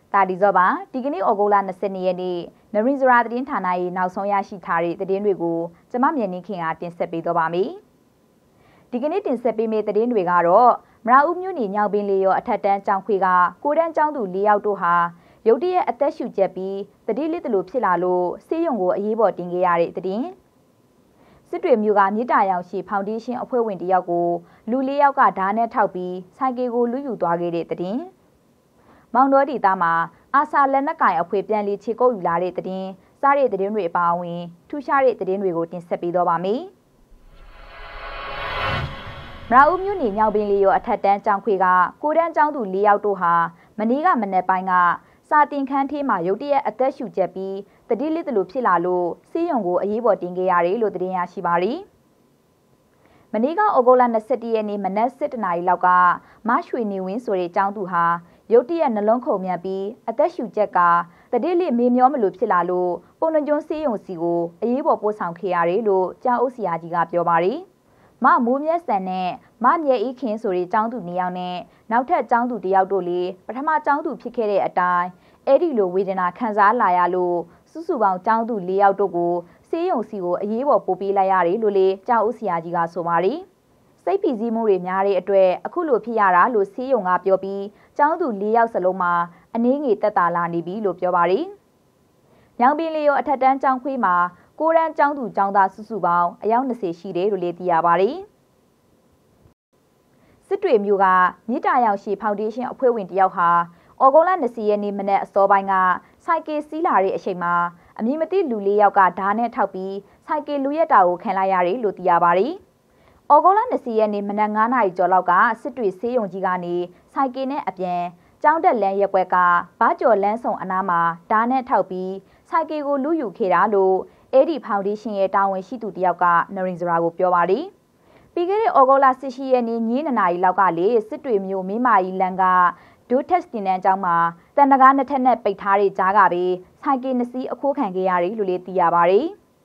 တာဒီဇောပါဒီကနေ့ဩဂုတ်လ20ရက်နေ့နရင်းစရာသတင်းဌာနရဲ့နောက်ဆုံးရရှိထားတဲ့သတင်းတွေကိုကျမမြင့်နှင်းခင်ကတင်ဆက်ပေးတော့ပါမယ်ဒီကနေ့တင်ဆက်ပေးမယ့်သတင်းတွေကတော့မရာဦးမြို့နယ်ညောင်ပင်လေးရောအထက်တန်းကျောင်းခွေကကိုတန်းကျောင်းသူ၄ယောက်တို့ဟာရုတ်တရက်အသက်ရှူကျက်ပြီးတတိလစ်တလို့ဖြစ်လာလို့ဆေးရုံကိုအရေးပေါ်တင်ခဲ့ရတဲ့သတင်းစစ်တွေမျိုးကမြစ်တာရောင်ရှိဖောင်ဒေးရှင်းအဖွဲ့ဝင်တယောက်ကိုလူ၄ယောက်ကဓာတ်နဲ့ထောက်ပြီးဆိုင်ကယ်ကိုလူယူသွားခဲ့တဲ့သတင်းမောင်တော်ဒေသမှာအာဆာလက်နက်ကင်အဖွဲ့ပြန်လည်ခြေကုပ်ယူလာတဲ့သတင်းစားတဲ့သတင်းတွေအပါအဝင်ထူးခြားတဲ့သတင်းတွေကိုတင်ဆက်ပေးတော့ပါမယ်မရာဦးမြို့နယ်ညောင်ပင်လေးရောအထက်တန်းကျောင်းခွေကကိုတန်းကျောင်းသူ၄ယောက်တို့ဟာမနေ့ကမနက်ပိုင်းကစာတင်ခန်းထဲမှာရုတ်တရက်အသက်ရှူကျက်ပြီးတတိလစ်တလို့ဖြစ်လာလို့ဆေးရုံကိုအရေးပေါ်တင်ခဲ့ရတယ်လို့သတင်းရရှိပါရီမနေ့ကဩဂုတ်လ21ရက်နေ့မနက်7:00 နာရီလောက်ကမရွှေနေဝင်းဆိုတဲ့ကျောင်းသူဟာရုတ်တရက်နှလုံးခုန်မြန်ပြီးအသက်ရှူကျက်ကတတိလစ်မေမျောမလို့ဖြစ်လာလို့ပုံနှကျွန်းဆေးရုံစီကိုအရေးပေါ်ပို့ဆောင်ခဲ့ရတယ်လို့ကျောင်းအုပ်ဆရာကြီးကပြောပါရီမမိုးမြတ်စံနဲ့မမြဲအေးခင်ဆိုတဲ့ကျောင်းသူ2ယောက်နဲ့နောက်ထပ်ကျောင်းသူ1ယောက်တို့လေပထမကျောင်းသူဖြစ်ခဲ့တဲ့အတိုင်းအဲ့ဒီလိုဝေဒနာခံစားလာရလို့စုစုပေါင်းကျောင်းသူ4ယောက်တို့ကိုဆေးရုံစီကိုအရေးပေါ်ပို့ပေးလိုက်ရတယ်လို့လေကျောင်းအုပ်ဆရာကြီးကဆိုပါရီစိတ်ဖိစီးမှုတွေများတဲ့အတွက်အခုလိုဖြစ်ရတာလို့ဆေးရုံကပြောပြီးကျောင်းသူ4ယောက်စလုံးမှာအနည်းငယ်တက်တာလာနေပြီလို့ပြောပါရီညောင်ပင်လေးရောအထက်တန်းကျောင်းခွေးမှာကိုရန်ကျောင်းသူကျောင်းသားစုစုပေါင်းအယောက်20ရှိတယ်လို့လေသိရပါရီစစ်တွေမျိုးကမြစ်တာရောက်ရှိဖောင်ဒေးရှင်းအဖွဲ့ဝင်တယောက်ဟာဩဂုတ်လ20ရက်နေ့မနက်အစောပိုင်းကစိုက်ကယ်စီးလာတဲ့အချိန်မှာအမည်မသိလူ၄ယောက်ကဓာတ်နဲ့ထောက်ပြီးစိုက်ကယ်လူရက်တာကိုခံလိုက်ရတယ်လို့သိရပါရီဩဂုတ်လ20ရက်နေ့မနက်9:00 နာရီကျော်လောက်ကစစ်တွေဆေးရုံကြီးကနေစိုက်ကယ်နဲ့အပြန်ကျောင်းတက်လမ်းရက်ွက်ကဘာကျော်လမ်းဆောင်အနားမှာဓာတ်နဲ့ထောက်ပြီးစိုက်ကယ်ကိုလူယူခဲ့တာလို့အဲ့ဒီဖောင်ဒေးရှင်းရဲ့တာဝန်ရှိသူတယောက်ကနရင်စရာကိုပြောပါရီပြီးခဲ့တဲ့ဩဂုတ်လ18ရက်နေ့ညနေ2 နာရီလောက်ကလေစစ်တွေမျိုးမင်းမာကြီးလမ်းကဒိုတက်စတင်တန်းကျောင်းမှာတန်တကားနှစ်ထက်နဲ့ပိတ်ထားတဲ့ကြားကပဲဆိုင်ကယ်2စီးအခိုးခံခဲ့ရတယ်လို့လေသိရပါရီ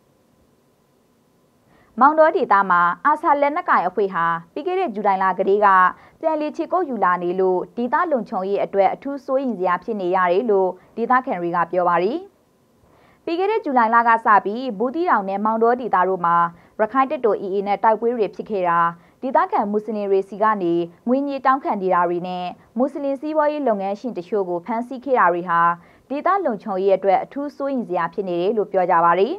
မောင်တော်ဒေသမှာအာဆာလက်နက်ကင်အဖွဲ့ဟာပြီးခဲ့တဲ့ဇူလိုင်လကတည်းကပြန်လည်ချေကုပ်ယူလာနေလို့ဒေသလုံခြုံရေးအတွက်အထူးစိုးရိမ်စရာဖြစ်နေရတယ်လို့ဒေသခံတွေကပြောပါရီပြီးခဲ့တဲ့ဇူလိုင်လကစပြီးဘူးတီတောင်နဲ့မောင်တော်ဒေသတို့မှာရခိုင်တပ်တော် AA နဲ့တိုက်ပွဲတွေဖြစ်ခဲ့တာဒေသခံမွတ်စလင်တွေစီကနေငွေညှိတောင်းခံနေတာတွေနဲ့မွတ်စလင်စီးပွားရေးလုပ်ငန်းရှင်တချို့ကိုဖမ်းဆီးခဲ့တာတွေဟာဒေသလုံခြုံရေးအတွက်အထူးစိုးရိမ်စရာဖြစ်နေတယ်လို့ပြောကြပါရီ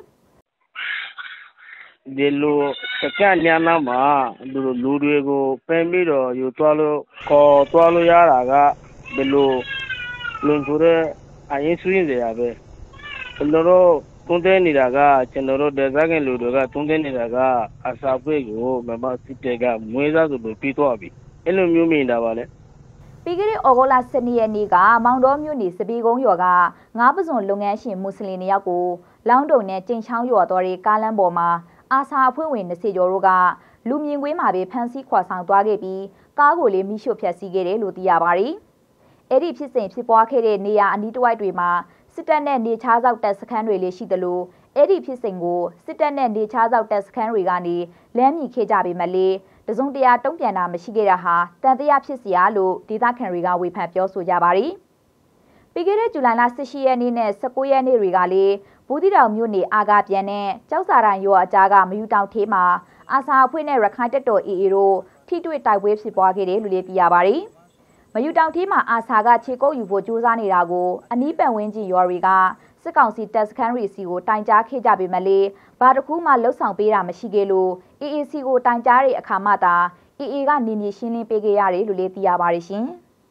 ဒီလိုစကန်ညနာမှာလူတွေကိုပန်းပြီးတော့ယူသွားလို့ခေါ်သွားလို့ရတာကဒီလိုလုံခြုံတဲ့အရင်စိုးရင်စရာပဲကျွန်တော်တို့သုံးသပ်နေတာကကျွန်တော်တို့ဒေသခံလူတွေကသုံးသပ်နေတာကအစာပွေးကိုမမစစ်တဲကမွေးစားဆိုလို့ပြီးသွားပြီအဲ့လိုမျိုးမြင်တာပါလေပြီးခဲ့တဲ့ဩဂုတ်လ12ရက်နေ့ကမောင်တော်မြို့နယ်စပီကုန်းရွာကငါးပစွန်လုပ်ငန်းရှင်မွတ်စလင်တွေယောက်ကိုလောင်းတုံနဲ့ကျင်းချောင်းရွာတော်တဲ့ကားလမ်းပေါ်မှာအာဆာအဖွဲ့ဝင်20ကျော်တို့ကလူမြင်ကွင်းမှာပဲဖမ်းဆီးခွာဆောင်သွားခဲ့ပြီးကားကိုလည်းမိရှို့ဖျက်ဆီးခဲ့တယ်လို့သိရပါရီအဲ့ဒီဖြစ်စဉ်ဖြစ်ပွားခဲ့တဲ့နေရာအနီးတစ်ဝိုက်တွေမှာစစ်တပ်နဲ့နေချားဆောက်တပ်စခန်းတွေလည်းရှိသလိုအဲ့ဒီဖြစ်စဉ်ကိုစစ်တပ်နဲ့နေချားဆောက်တပ်စခန်းတွေကနေလမ်းမြင်ခဲ့ကြပေမဲ့လေတစုံတရာတုံ့ပြန်တာမရှိခဲ့တာဟာတန်တရားဖြစ်စရာလို့ဒေသခံတွေကဝေဖန်ပြောဆိုကြပါရီပြီးခဲ့တဲ့ဇူလိုင်လ18ရက်နေ့နဲ့19ရက်နေ့တွေကလည်းဘူးတီတောင်မြို့နယ်အာဂါပြန်နဲ့ကြောက်စာတိုင်ရွာအကြားကမယူတောင်သေးမှာအာဆာအဖွဲ့နဲ့ရခိုင်တပ်တော် AA တို့ထိတွေ့တိုက်ပွဲဖြစ်ပွားခဲ့တယ်လို့လည်းသိရပါရီမယူတောင်သေးမှာအာဆာကခြေကုပ်ယူဖို့ကြိုးစားနေတာကိုအနီးပတ်ဝန်းကျင်ရွာတွေကစစ်ကောင်စီတပ်စခန်းတွေစီကိုတိုင်ကြားခဲ့ကြပေမဲ့လည်းဘာတစ်ခုမှလှုပ်ဆောင်ပေးတာမရှိခဲ့လို့ AAC ကိုတိုင်ကြားတဲ့အခါမှသာ AA ကနေမြေရှင်းလင်းပေးခဲ့ရတယ်လို့လည်းသိရပါတယ်ရှင်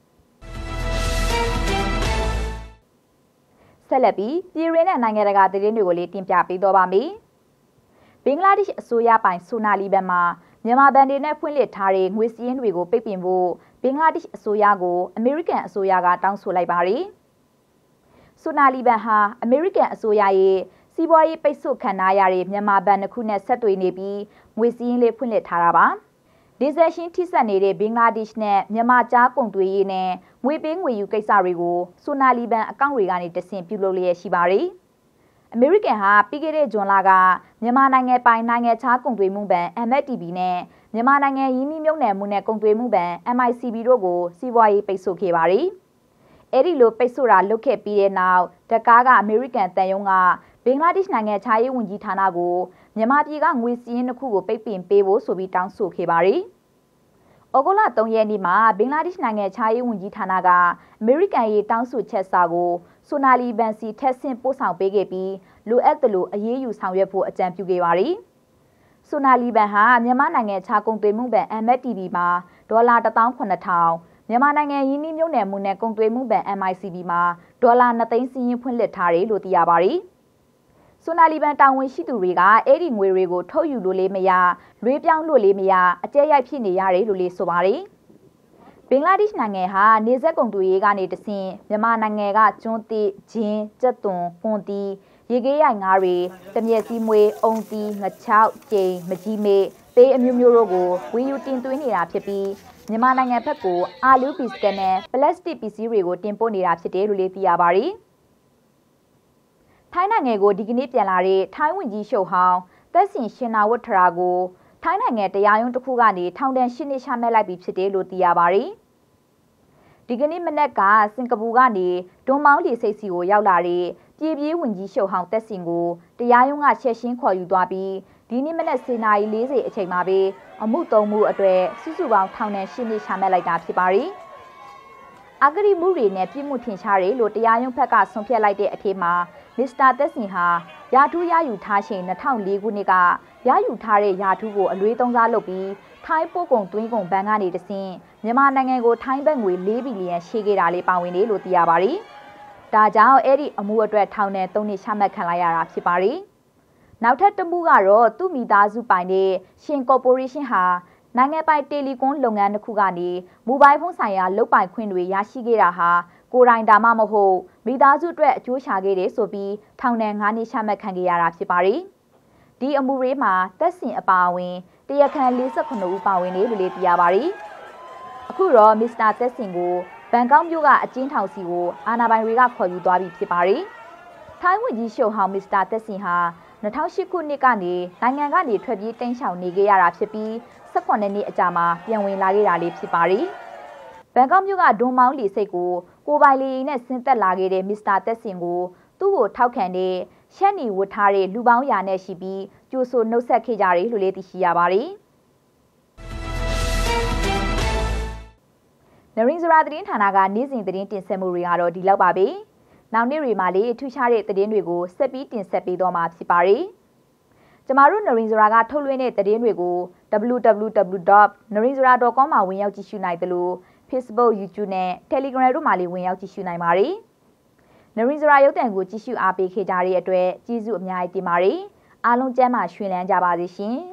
ဆက်လက်ပြီးပြည်ရင်းနဲ့နိုင်ငံတကာသတင်းတွေကိုလည်းတင်ပြပေးတော့ပါမယ်ဘင်္ဂလားဒေ့ရှ်အစိုးရပိုင်ဆိုနာလီဘန်မှာမြန်မာဘဏ်တွေနဲ့ဖွင့်လှစ်ထားတဲ့ငွေစည်းရင်းတွေကိုပိတ်ပင်ဖို့ဘင်္ဂလားဒေ့ရှ်အစိုးရကိုအမေရိကန်အစိုးရကတောင်းဆိုလိုက်ပါရီဆိုနာလီဘန်ဟာအမေရိကန်အစိုးရရဲ့စီးပွားရေးပိတ်ဆို့ခံထားရတဲ့မြန်မာဘဏ်တစ်ခုနဲ့ဆက်သွယ်နေပြီးငွေစည်းရင်းလေးဖွင့်လှစ်ထားတာပါဒီဇယ်ရှင်းထိစပ်နေတဲ့ဘင်္ဂလားဒေ့ရှ်နဲ့မြန်မာကြားကုန်သွယ်ရေးနဲ့ငွေပေးငွေယူကိစ္စတွေကိုဆိုနာလီဘန်အကောင့်တွေကနေတဆင့်ပြုလုပ်လျက်ရှိပါရီအမေရိကန်ဟာပြီးခဲ့တဲ့ဇွန်လကမြန်မာနိုင်ငံပိုင်နိုင်ငံခြားကုန်သွယ်မှုဘဏ် MFTB နဲ့မြန်မာနိုင်ငံရင်းနှီးမြှုပ်နှံမှုနဲ့ကုန်သွယ်မှုဘဏ် MICB တို့ကိုစီးပွားရေးပိတ်ဆို့ခဲ့ပါရီအဲ့ဒီလိုပိတ်ဆို့တာလုပ်ခဲ့ပြီးတဲ့နောက်ဒကားကအမေရိကန်တန်ယုံကဘင်္ဂလားဒေ့ရှ်နိုင်ငံခြားရေးဝန်ကြီးဌာနကိုမြန်မာပြည်ကငွေစည်းရင်းတစ်ခုကိုပိတ်ပင်ပေးဖို့ဆိုပြီးတောင်းဆိုခဲ့ပါတယ်။ဩဂုတ်လ3ရက်နေ့မှာဘင်္ဂလားဒေ့ရှ်နိုင်ငံခြားရေးဝန်ကြီးဌာနကအမေရိကန်ရေးတောင်းဆိုချက်စာကိုဆိုနာလီဘန်စီထက်ဆင့်ပို့ဆောင်ပေးခဲ့ပြီးလိုအပ်သလိုအရေးယူဆောင်ရွက်ဖို့အကြံပြုခဲ့ပါတယ်။ဆိုနာလီဘန်ဟာမြန်မာနိုင်ငံခြားကုန်သွယ်မှုဘဏ် MFTB မှာဒေါ်လာ18000မြန်မာနိုင်ငံရင်းနှီးမြှုပ်နှံမှုနဲ့ကုန်သွယ်မှုဘဏ် MICB မှာဒေါ်လာ2သိန်းစီးရင်ဖွင့်လှစ်ထားတယ်လို့သိရပါတယ်။ဆိုနာလီဘန်တာဝန်ရှိသူတွေကအဲ့ဒီငွေတွေကိုထုတ်ယူလို့လေးမရလွှဲပြောင်းလို့လေးမရအကျဲရိုက်ဖြစ်နေရတယ်လို့လေးဆိုပါတယ်။ဘင်္ဂလားဒေ့ရှ်နိုင်ငံဟာနေဆက်ကုန်သွယ်ရေးကနေတဆင့်မြန်မာနိုင်ငံကကျွန်းသစ်ဂျင်းကြက်သွန်ကွန်တီရေကေးရိုင်ငါးတွေတမျက်စီးမွေးအုံတီငချောက်ကျိန်မကြီးမေးပေးအမျိုးမျိုးတို့ကိုဝီယူတင်သွင်းနေတာဖြစ်ပြီးမြန်မာနိုင်ငံဘက်ကိုအာလူးဘီစကတ်နဲ့ပလတ်စတစ်ပစ္စည်းတွေကိုတင်ပို့နေတာဖြစ်တယ်လို့လည်းသိရပါတယ်။ထိုင်းနိုင်ငံကိုဒီကနေ့ပြန်လာတဲ့ထိုင်းဝန်ကြီးရှုပ်ဟောင်းသက်စင်ရှင်နာဝတ်ထရာကိုထိုင်းနိုင်ငံတရားရုံးတစ်ခုကနေထောင်ဒဏ်10နှစ်ချမှတ်လိုက်ပြီးဖြစ်တယ်လို့သိရပါတယ်။ဒီကနေ့မနက်ကစင်ကာပူကနေဒွန်မောင်းလီစိတ်စီကိုရောက်လာတဲ့ပြည်ပြေးဝန်ကြီးရှုပ်ဟောင်းသက်စင်ကိုတရားရုံးကချက်ရှင်းခေါ်ယူသွားပြီးဒီနေ့မနက်10:40အချိန်မှာပဲအမှု3မှုအတွက်စုစုပေါင်းထောင်ဒဏ်10နှစ်ချမှတ်လိုက်တာဖြစ်ပါတယ်။အဂရိမှုတွေနဲ့ပြစ်မှုထင်ရှားတယ်လို့တရားရုံးဘက်ကဆုံးဖြတ်လိုက်တဲ့အထက်မှာမစ္စတာသက်စင်ဟာယာထူးရယူထားချိန်2004ခုနှစ်ကရယူထားတဲ့ယာထူးကိုအလွေးသုံးစားလုပ်ပြီးထိုင်းပို့ကုန်သွင်းကုန်ဘဏ်ကနေတဆင့်မြန်မာနိုင်ငံကိုထိုင်းဘက်ငွေ4ဘီလီယံရှေ့ခဲ့တာလေးပါဝင်တယ်လို့သိရပါတယ်။ဒါကြောင့်အဲ့ဒီအမှုအတွက်ထောင်ဒဏ်3နှစ်ချမှတ်ခံလိုက်ရတာဖြစ်ပါတယ်။နောက်ထပ်တစ်မှုကတော့သူ့မိသားစုပိုင်တဲ့ရှင်ကော်ပိုရေးရှင်းဟာနိုင်ငံပိုင်တယ်လီကွန်လုပ်ငန်းတစ်ခုကနေမိုဘိုင်းဖုန်းဆိုင်ရာလုပ်ပိုင်ခွင့်တွေရရှိခဲ့တာဟာကိုယ်တိုင်ဒါမှမဟုတ်မိသားစုအတွက်အကျိုးရှာခဲ့တယ်ဆိုပြီးထောင်ဒဏ်9နှစ်ချမှတ်ခံခဲ့ရတာဖြစ်ပါတယ်။ဒီအမှုရေးမှာသက်စင်အပါအဝင်တရားခံ48ဦးပါဝင်တယ်လို့လည်းသိရပါတယ်။အခုတော့မစ္စတာသက်စင်ကိုဘန်ကောက်မြို့ကအကျဉ်းထောင်စီကိုအာဏာပိုင်တွေကခေါ်ယူသွားပြီးဖြစ်ပါတယ်။ထိုင်းဝန်ကြီးရှုပ်ဟောင်းမစ္စတာသက်စင်ဟာ2008ခုနှစ်ကနေနိုင်ငံကနေထွက်ပြေးတိမ်းရှောင်နေခဲ့ရတာဖြစ်ပြီး18နှစ်အကြာမှာပြန်ဝင်လာခဲ့တာလေးဖြစ်ပါတယ်။ဘန်ကောက်မြို့ကဒွန်မောင်းလီစိတ်ကိုပိုင်လီနဲ့ဆင်းသက်လာခဲ့တဲ့မစ္စတာသက်စင်ကိုသူ့ကိုထောက်ခံတဲ့ရှက်နီဝတ်ထားတဲ့လူပေါင်းရာနဲ့ရှိပြီးကြိုဆိုနှုတ်ဆက်ခဲ့ကြတယ်လို့လည်းသိရှိရပါတယ်။နရင်းစရာသတင်းဌာနကနေ့စဉ်သတင်းတင်ဆက်မှုတွေကတော့ဒီလောက်ပါပဲ။နောက်နေ့တွေမှာလည်းထူးခြားတဲ့သတင်းတွေကိုဆက်ပြီးတင်ဆက်ပေးတော့မှာဖြစ်ပါတယ်။ကျမတို့နရင်းစရာကထုတ်လွှင့်တဲ့သတင်းတွေကို www.narinzara.com မှာဝင်ရောက်ကြည့်ရှုနိုင်သလို Facebook, YouTube နဲ့ Telegram တို့မှာလည်းဝင်ရောက်ကြည့်ရှုနိုင်ပါတယ်။နရင်းစရာရုပ်သံကိုကြည့်ရှုအားပေးခဲ့ကြတဲ့အတွက်ကျေးဇူးအများကြီးတင်ပါတယ်။အားလုံးကျန်းမာရွှင်လန်းကြပါစေရှင်။